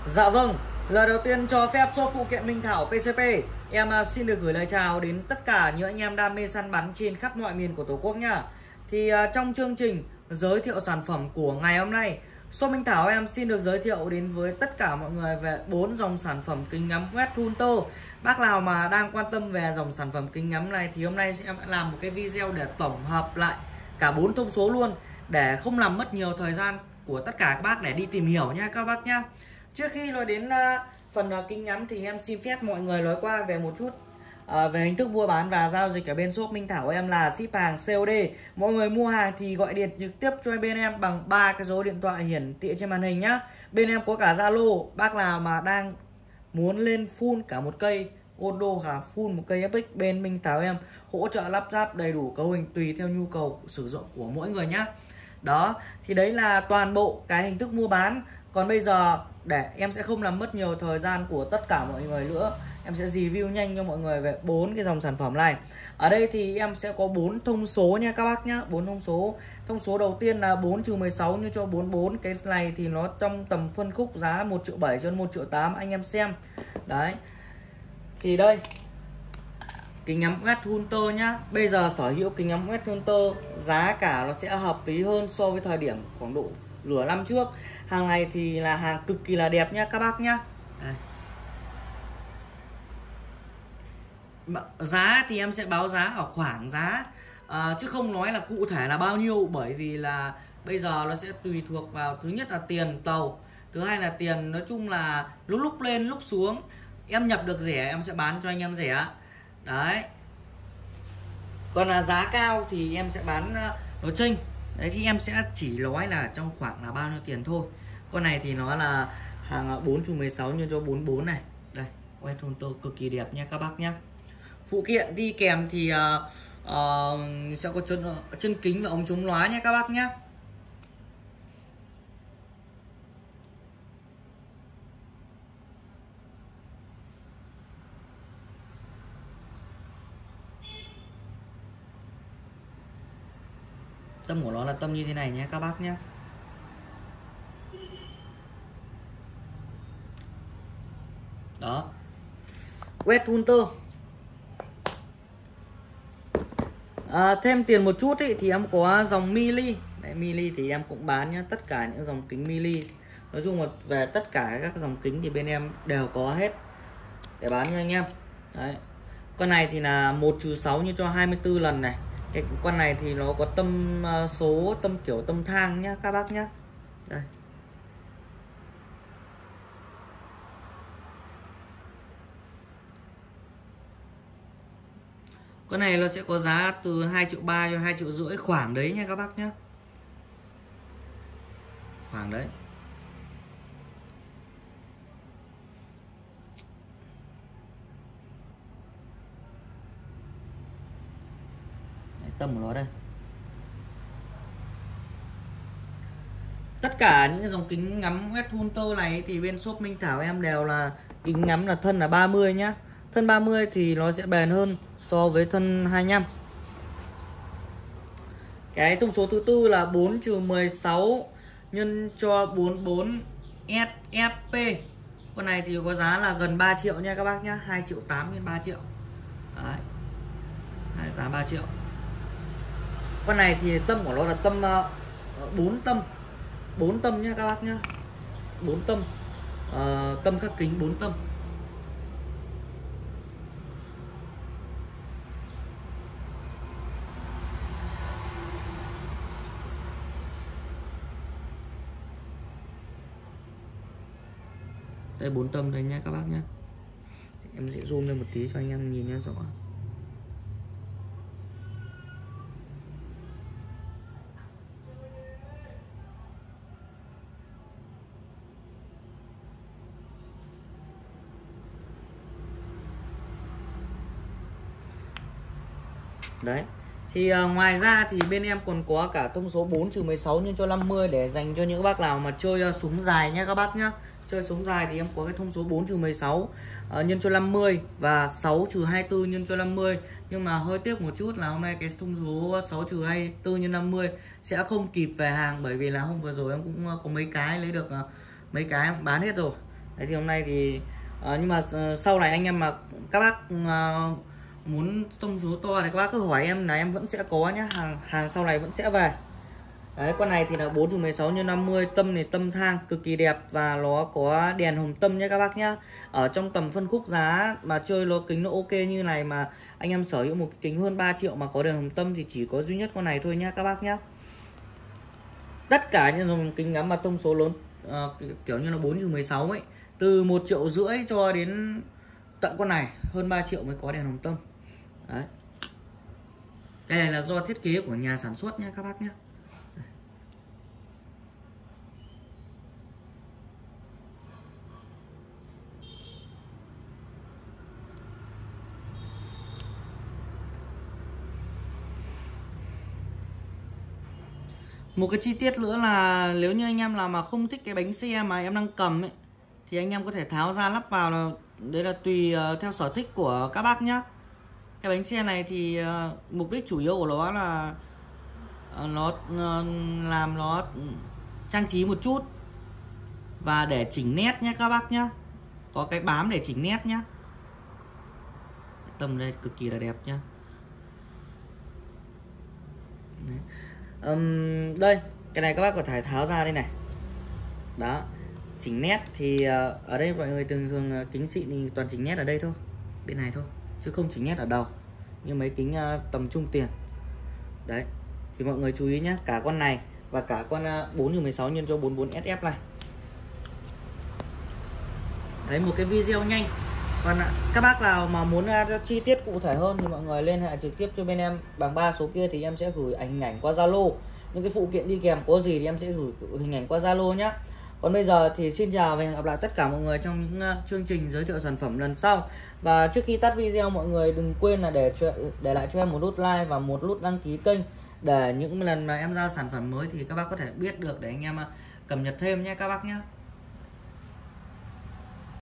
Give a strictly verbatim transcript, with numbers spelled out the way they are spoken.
Dạ vâng, lời đầu tiên cho phép shop phụ kiện Minh Thảo pê xê pê em xin được gửi lời chào đến tất cả những anh em đam mê săn bắn trên khắp mọi miền của Tổ quốc nhá. Thì uh, trong chương trình giới thiệu sản phẩm của ngày hôm nay, shop Minh Thảo em xin được giới thiệu đến với tất cả mọi người về bốn dòng sản phẩm kính ngắm quét Hunter. Bác nào mà đang quan tâm về dòng sản phẩm kính ngắm này thì hôm nay sẽ làm một cái video để tổng hợp lại cả bốn thông số luôn, để không làm mất nhiều thời gian của tất cả các bác để đi tìm hiểu nha các bác nhá. Trước khi nói đến uh, phần uh, kính ngắm thì em xin phép mọi người nói qua về một chút uh, về hình thức mua bán và giao dịch ở bên shop Minh Thảo em là ship hàng xê ô đê. Mọi người mua hàng thì gọi điện trực tiếp cho bên em bằng ba cái số điện thoại hiển thị trên màn hình nhá. Bên em có cả Zalo, bác nào mà đang muốn lên full cả một cây Ondo cả full một cây ép ích, bên Minh Thảo em hỗ trợ lắp ráp đầy đủ cấu hình tùy theo nhu cầu sử dụng của mỗi người nhá. Đó, thì đấy là toàn bộ cái hình thức mua bán. Còn bây giờ để em sẽ không làm mất nhiều thời gian của tất cả mọi người nữa, em sẽ review nhanh cho mọi người về bốn cái dòng sản phẩm này. Ở đây thì em sẽ có bốn thông số nha các bác nhá, bốn thông số. Thông số đầu tiên là bốn trừ mười sáu như cho bốn mươi bốn, cái này thì nó trong tầm phân khúc giá một triệu bảy cho một triệu tám anh em xem. Đấy. Thì đây, kính ngắm quét Hunter nhá. Bây giờ sở hữu kính ngắm quét Hunter giá cả nó sẽ hợp lý hơn so với thời điểm khoảng độ nửa năm trước. Hàng này thì là hàng cực kỳ là đẹp nhá các bác nhá. Đây. Giá thì em sẽ báo giá ở khoảng giá à, chứ không nói là cụ thể là bao nhiêu, bởi vì là bây giờ nó sẽ tùy thuộc vào thứ nhất là tiền tàu, thứ hai là tiền nói chung là lúc lúc lên lúc xuống. Em nhập được rẻ em sẽ bán cho anh em rẻ. Đấy. Còn là giá cao thì em sẽ bán nó chênh. Đấy thì em sẽ chỉ nói là trong khoảng là bao nhiêu tiền thôi. Con này thì nó là hàng bốn trừ mười sáu nhân cho bốn mươi bốn này. Đây, quét Hunter cực kỳ đẹp nha các bác nhá. Phụ kiện đi kèm thì uh, uh, sẽ có chân, chân kính và ống chống lóa nha các bác nhá. Tâm của nó là tâm như thế này nhé các bác nhé. Đó, quét Hunter. À, thêm tiền một chút ý, thì em có dòng mili. Đấy, mili thì em cũng bán nhá, tất cả những dòng kính mili. Nói chung là về tất cả các dòng kính thì bên em đều có hết để bán cho anh em. Đấy. Con này thì là một trừ sáu như cho hai mươi tư lần này. Cái con này thì nó có tâm uh, số tâm kiểu tâm thang nhá các bác nhá. Đây. Con này nó sẽ có giá từ hai triệu ba cho hai triệu rưỡi khoảng đấy nha các bác nhá. Khoảng đấy. Tầm của nó đây. Tất cả những dòng kính ngắm quét Hunter này thì bên shop Minh Thảo em đều là kính ngắm là thân là ba mươi nhá. Thân ba mươi thì nó sẽ bền hơn so với thân hai mươi lăm. Cái thông số thứ tư là bốn trừ mười sáu nhân cho bốn mươi bốn ét ép pê. Con này thì có giá là gần ba triệu nha các bác nhá, hai triệu tám nhân ba triệu. Đấy. hai triệu tám ba triệu. Con này thì tâm của nó là tâm uh, bốn tâm bốn tâm nhá các bác nhá, bốn tâm uh, tâm khắc kính bốn tâm. Đây bốn tâm đây nhá các bác nhá. Em sẽ zoom lên một tí cho anh em nhìn nhá rõ. Đấy. Thì uh, ngoài ra thì bên em còn có cả thông số bốn trừ mười sáu nhân cho năm mươi để dành cho những bác nào mà chơi uh, súng dài nhá các bác nhá. Chơi súng dài thì em có cái thông số bốn trừ mười sáu uh, nhân cho năm mươi và sáu trừ hai mươi tư nhân cho năm mươi. Nhưng mà hơi tiếc một chút là hôm nay cái thông số sáu trừ hai mươi tư nhân năm mươi sẽ không kịp về hàng, bởi vì là hôm vừa rồi em cũng có mấy cái lấy được uh, mấy cái em bán hết rồi. Đấy thì hôm nay thì à, nhưng mà sau này anh em mà các bác à, muốn tông số to này các bác cứ hỏi em là em vẫn sẽ có nhá, hàng hàng sau này vẫn sẽ về. Đấy, con này thì là bốn trừ mười sáu nhân năm mươi, tâm này tâm thang cực kỳ đẹp và nó có đèn hồng tâm nhé các bác nhá. Ở trong tầm phân khúc giá mà chơi nó kính nó ok như này mà anh em sở hữu một cái kính hơn ba triệu mà có đèn hồng tâm thì chỉ có duy nhất con này thôi nhá các bác nhá. Tất cả những dòng kính ngắm mà thông số lớn uh, kiểu như là bốn trừ mười sáu ấy, từ một triệu rưỡi cho đến tận con này hơn ba triệu mới có đèn hồng tâm. Đấy. Cái này là do thiết kế của nhà sản xuất nha các bác nhé. Một cái chi tiết nữa là nếu như anh em nào mà không thích cái bánh xe mà em đang cầm ấy thì anh em có thể tháo ra lắp vào, là đấy là tùy uh, theo sở thích của các bác nhá. Cái bánh xe này thì uh, mục đích chủ yếu của nó là uh, nó uh, làm nó trang trí một chút và để chỉnh nét nhé các bác nhá. Có cái bám để chỉnh nét nhá. Tầm đây cực kỳ là đẹp nhá. Đấy. Um, đây cái này các bác có thể tháo ra đây này. Đó, chỉnh nét thì uh, ở đây mọi người thường thường uh, kính xịn thì toàn chỉnh nét ở đây thôi, bên này thôi, chứ không chỉnh nét ở đầu như mấy kính uh, tầm trung tiền. Đấy thì mọi người chú ý nhé, cả con này và cả con uh, bốn trừ mười sáu nhân cho bốn mươi bốn S F này. Đấy, một cái video nhanh. Còn uh, các bác nào mà muốn uh, chi tiết cụ thể hơn thì mọi người liên hệ trực tiếp cho bên em bằng ba số kia, thì em sẽ gửi ảnh hình ảnh qua Zalo. Những cái phụ kiện đi kèm có gì thì em sẽ gửi hình ảnh qua Zalo nhé. Còn bây giờ thì xin chào và hẹn gặp lại tất cả mọi người trong những uh, chương trình giới thiệu sản phẩm lần sau. Và trước khi tắt video, mọi người đừng quên là để cho, để lại cho em một nút like và một nút đăng ký kênh, để những lần mà em ra sản phẩm mới thì các bác có thể biết được, để anh em uh, cập nhật thêm nhé các bác nhé.